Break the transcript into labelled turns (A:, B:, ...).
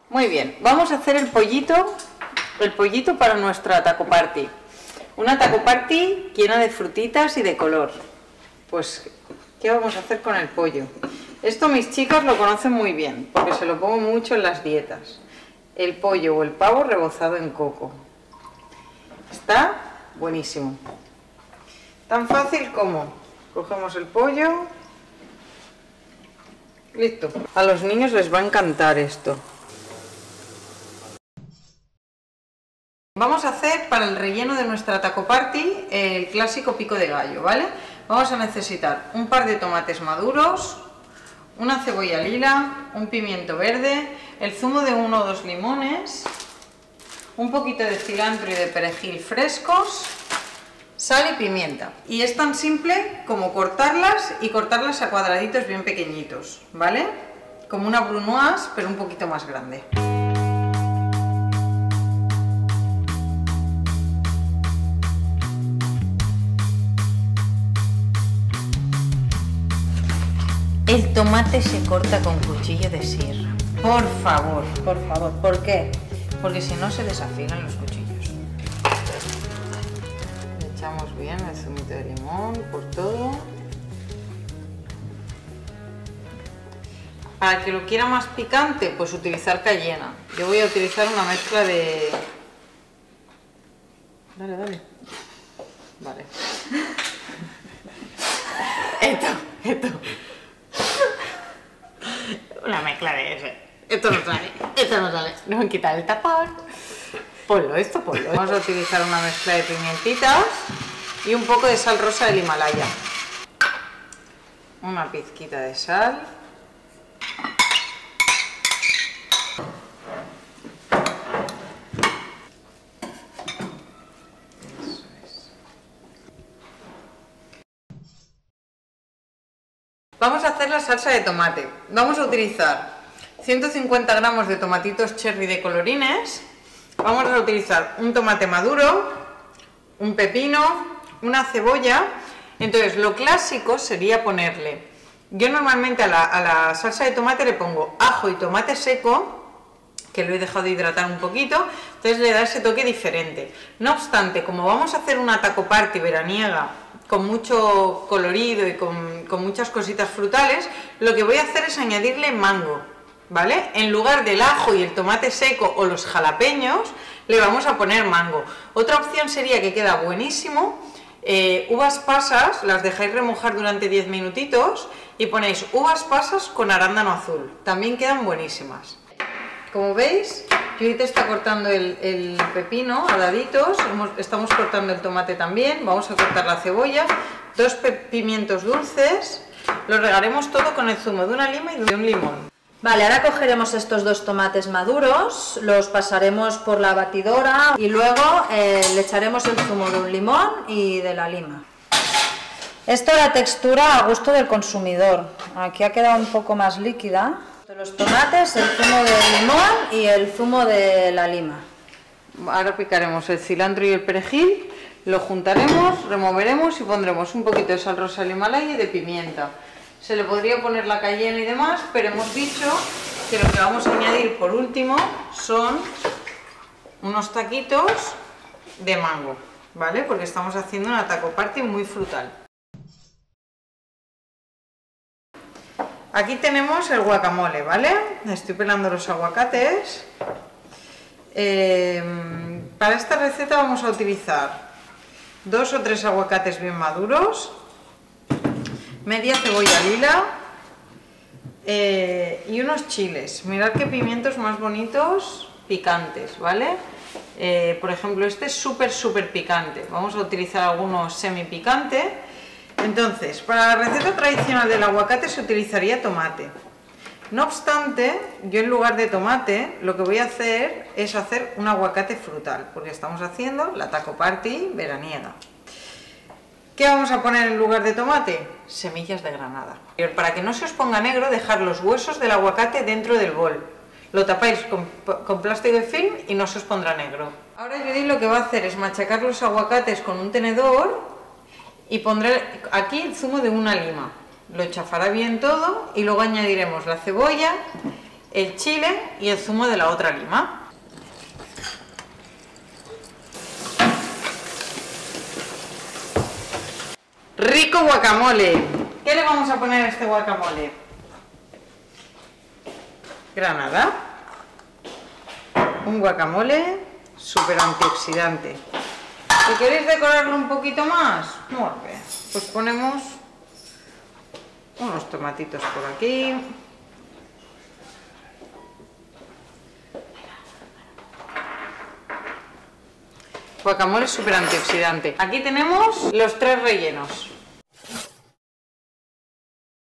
A: Muy bien, vamos a hacer el pollito para nuestra taco party. Una taco party llena de frutitas y de color. Pues, ¿qué vamos a hacer con el pollo? Esto mis chicas lo conocen muy bien, porque se lo pongo mucho en las dietas. El pollo o el pavo rebozado en coco. Está buenísimo. Tan fácil como cogemos el pollo. Listo. A los niños les va a encantar esto. Vamos a hacer para el relleno de nuestra taco party el clásico pico de gallo, ¿vale? Vamos a necesitar un par de tomates maduros, una cebolla lila, un pimiento verde, el zumo de 1 o 2 limones, un poquito de cilantro y de perejil frescos, sal y pimienta. Y es tan simple como cortarlas y cortarlas a cuadraditos bien pequeñitos, ¿vale? Como una brunoise, pero un poquito más grande. El tomate se corta con cuchillo de sierra. Por favor. ¿Por qué? Porque si no se desafinan los cuchillos. Le echamos bien el zumito de limón por todo. Para que lo quiera más picante, pues utilizar cayena. Yo voy a utilizar una mezcla de... Dale. Vale. Esto. Una mezcla de ese. Esto no sale. No me quita el tapón. Ponlo. Vamos a utilizar una mezcla de pimientitas y un poco de sal rosa del Himalaya. Una pizquita de sal. Eso es. Vamos a hacer la salsa de tomate. Vamos a utilizar 150 gramos de tomatitos cherry de colorines. Vamos a utilizar un tomate maduro, un pepino, una cebolla. Entonces lo clásico sería ponerle, yo normalmente a la salsa de tomate le pongo ajo y tomate seco, que lo he dejado hidratar un poquito, entonces le da ese toque diferente. No obstante, como vamos a hacer una taco party veraniega con mucho colorido y con muchas cositas frutales, lo que voy a hacer es añadirle mango, ¿vale? En lugar del ajo y el tomate seco o los jalapeños, le vamos a poner mango. Otra opción sería, que queda buenísimo, uvas pasas, las dejáis remojar durante 10 minutitos y ponéis uvas pasas con arándano azul, también quedan buenísimas. Como veis, Judith está cortando el pepino a daditos, estamos cortando el tomate también, vamos a cortar la cebolla, 2 pimientos dulces, lo regaremos todo con el zumo de una lima y de un limón.
B: Vale, ahora cogeremos estos 2 tomates maduros, los pasaremos por la batidora y luego le echaremos el zumo de un limón y de la lima. Esto la textura a gusto del consumidor, aquí ha quedado un poco más líquida. Los tomates, el zumo del limón y el zumo de la lima.
A: Ahora picaremos el cilantro y el perejil, lo juntaremos, removeremos y pondremos un poquito de sal rosa del Himalaya y de pimienta. Se le podría poner la cayena y demás, pero hemos dicho que lo que vamos a añadir por último son unos taquitos de mango, ¿vale? Porque estamos haciendo una taco party muy frutal. Aquí tenemos el guacamole, ¿vale? Estoy pelando los aguacates. Para esta receta vamos a utilizar 2 o 3 aguacates bien maduros, media cebolla lila y unos chiles. Mirad qué pimientos más bonitos, picantes, ¿vale? Por ejemplo, este es súper picante. Vamos a utilizar algunos semi picante. Entonces, para la receta tradicional del aguacate se utilizaría tomate. No obstante, yo en lugar de tomate lo que voy a hacer es hacer un aguacate frutal, porque estamos haciendo la taco party veraniega. ¿Qué vamos a poner en lugar de tomate? Semillas de granada. Para que no se os ponga negro, dejar los huesos del aguacate dentro del bol. Lo tapáis con plástico de film y no se os pondrá negro. Ahora Judith lo que va a hacer es machacar los aguacates con un tenedor y pondré aquí el zumo de una lima. Lo chafará bien todo y luego añadiremos la cebolla, el chile y el zumo de la otra lima. Rico guacamole. ¿Qué le vamos a poner a este guacamole? Granada. Un guacamole súper antioxidante. Si queréis decorarlo un poquito más, muy bien, pues ponemos unos tomatitos por aquí. Guacamole súper antioxidante. Aquí tenemos los 3 rellenos.